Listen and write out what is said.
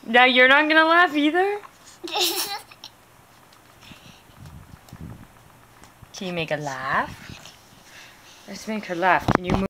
Now you're not gonna laugh either? Can you make a laugh? Let's make her laugh. Can you move?